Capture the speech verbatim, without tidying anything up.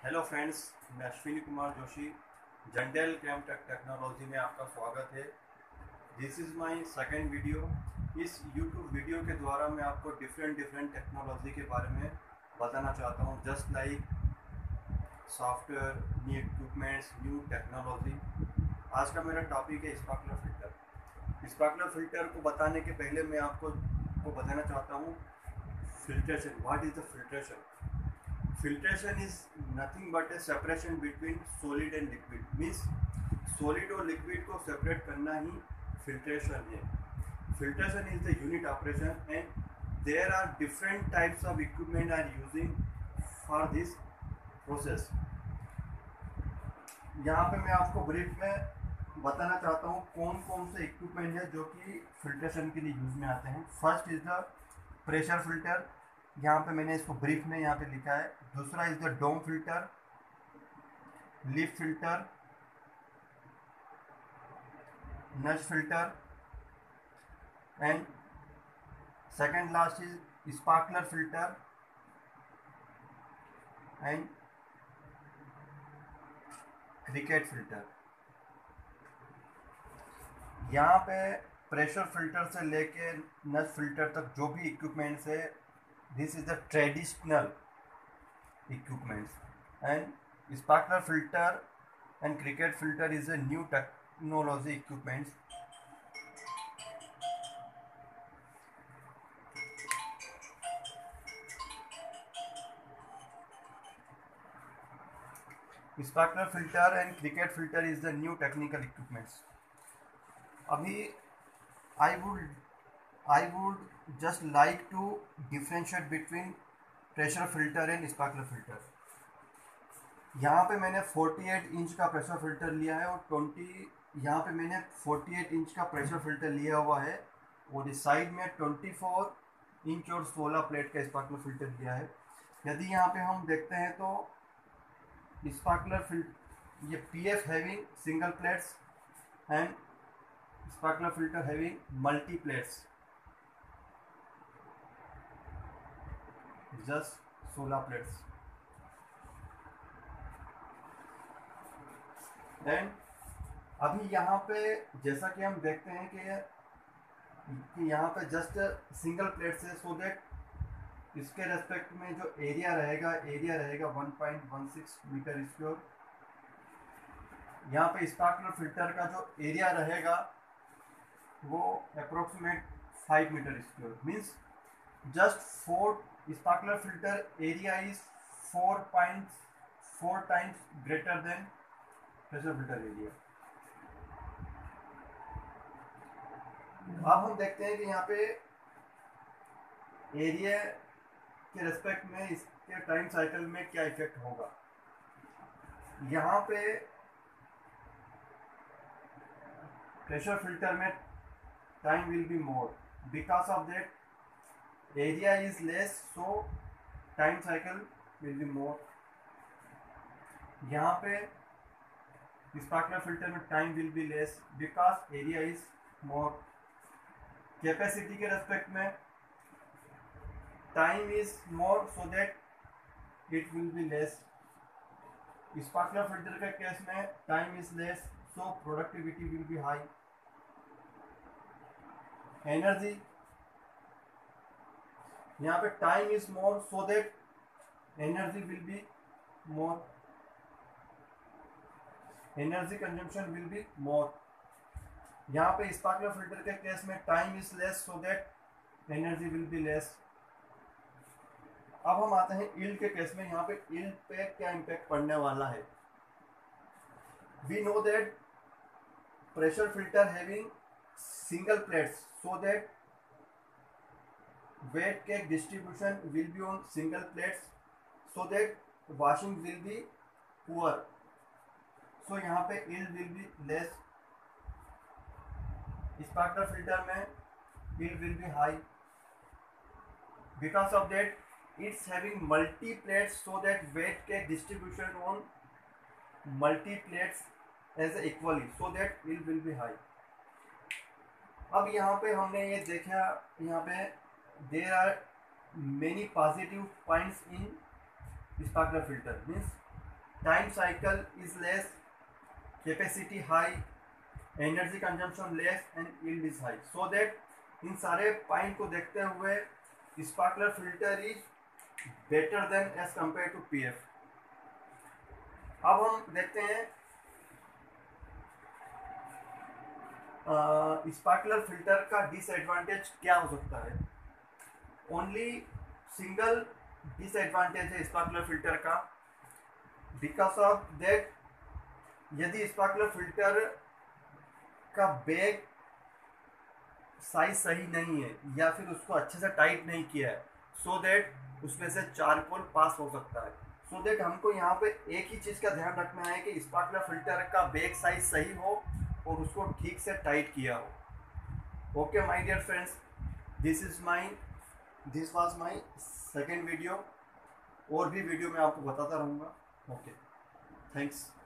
Hello friends, मैं अश्विनी कुमार जोशी जंडेल cam tech technology में आपका स्वागत है। This is my second video. इस यूट्यूब वीडियो के द्वारा मैं आपको डिफरेंट डिफरेंट टेक्नोलॉजी के बारे में बताना चाहता हूँ, just like software, new equipments, new technology. आज का मेरा टॉपिक है स्पार्कलर फिल्टर। स्पार्कलर फिल्टर को बताने के पहले मैं आपको को बताना चाहता हूँ filtration. What is the filtration? Filtration is nothing but a separation between solid and liquid. Means solid और liquid को separate करना ही filtration है. Filtration is the unit operation and there are different types of equipment are using for this process. यहाँ पे मैं आपको brief में बताना चाहता हूँ कौन कौन से इक्विपमेंट है जो कि फिल्ट्रेशन के लिए यूज में आते हैं। First is the pressure filter, यहाँ पे मैंने इसको ब्रीफ में यहाँ पे लिखा है। दूसरा is the dome filter, leaf filter, notch filter and second last is sparkler filter and cricket filter. यहाँ पे प्रेशर फिल्टर से लेके नच फिल्टर तक जो भी इक्विपमेंट्स है, this is the traditional equipments, and sparkler filter and cricket filter is a new technology equipments. Sparkler filter and cricket filter is the new technical equipments. अभी I would I would just like to differentiate between pressure filter and sparkler filter. यहाँ पे मैंने अड़तालीस inch का pressure filter लिया है और बीस यहाँ पे मैंने अड़तालीस इंच का प्रेशर फिल्टर लिया हुआ है और इस साइड में चौबीस इंच और सोलह प्लेट का स्पार्कलर फिल्टर लिया है। यदि यहाँ पे हम देखते हैं तो स्पार्कलर फिल्टर ये P F having single plates and sparkler filter having multi plates, just सोलह प्लेट्स। देन अभी यहाँ पे जैसा कि हम देखते हैं कि कि यहाँ पे जस्ट सिंगल प्लेट्स है, सो दैट इसके रेस्पेक्ट में जो एरिया रहेगा एरिया रहेगा one point one six meter square. यहाँ पे स्पार्कलर फिल्टर का जो एरिया रहेगा वो approximate five meter square. Means just four sparkler filter area is four point four times greater than pressure filter area. अब हम देखते हैं कि यहाँ पे एरिया के रेस्पेक्ट में इसके टाइम साइकिल में क्या इफेक्ट होगा। यहाँ पे प्रेशर फिल्टर में time will be more because of that area is less, so time cycle will be more. यहाँ पे sparkler filter में time will be less because area is more. Capacity के respect में time is more, so that it will be less. Sparkler filter के case में time is less, so productivity will be high. Energy यहाँ पे time is more, so that energy will be more, energy consumption will be more. यहाँ पे sparkler filter के case में time is less, so that energy will be less. अब हम आते हैं यील्ड के केस में। यहाँ पे यील्ड पे क्या इम्पैक्ट पड़ने वाला है। We know that pressure filter having single plates, so that weight cake distribution will be on single plates, so that washing will be poor, so यहाँ पे yield will be less. sparkler filter में yield will be high because of that it's having multi plates, so that weight cake distribution on multi plates as equally, so that yield will be high. अब यहाँ पे हमने ये देखा, यहाँ पे there are many positive points in sparkler filter. Means time cycle is less, capacity high, energy consumption less and yield is high. So that in सारे point को देखते हुए sparkler filter is better than as compared to PF. अब हम देखते हैं sparkler filter का disadvantage क्या हो सकता है। ओनली सिंगल डिसएडवांटेज है स्पार्कलर फिल्टर का, बिकॉज ऑफ दैट यदि स्पार्कलर फिल्टर का बैग साइज सही नहीं है या फिर उसको अच्छे से टाइट नहीं किया है, सो दैट उसमें से चारकोल पास हो सकता है। सो दैट हमको यहाँ पे एक ही चीज़ का ध्यान रखना है कि स्पार्कलर फिल्टर का बैग साइज सही हो और उसको ठीक से टाइट किया हो। Okay my dear friends, this is my this was my second video. और भी वीडियो मैं आपको बताता रहूँगा। Okay, thanks.